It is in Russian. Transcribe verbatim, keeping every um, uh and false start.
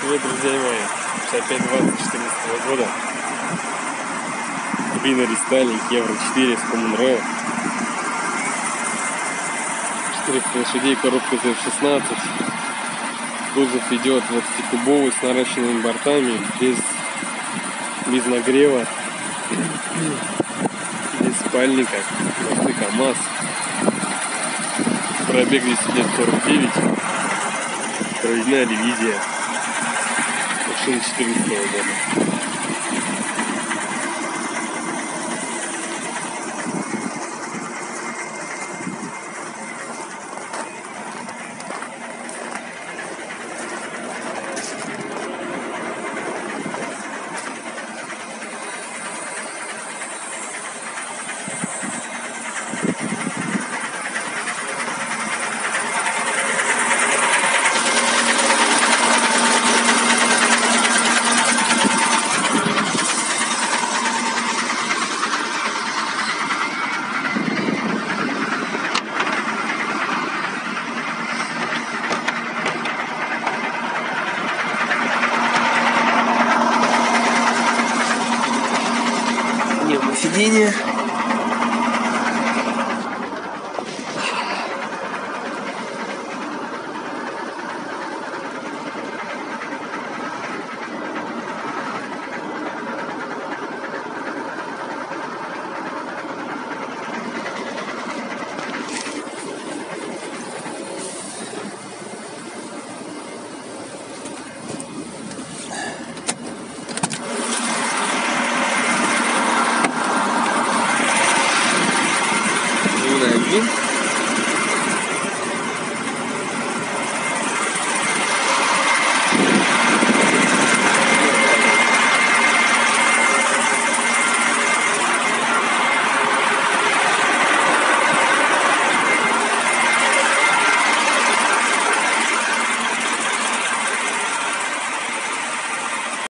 Привет, друзья мои! шестьдесят пять двадцать четырнадцатого года. Турбина рестайлинг Евро четыре с Common Rail. четыреста лошадей, коробка зет шестнадцать. Кузов идет двадцатикубовый с наращенными бортами, без, без нагрева, без спальника, простой КамАЗ. Пробег здесь идет сорок девять. Проведена ревизия. Машина четырнадцатого года. Сиденье.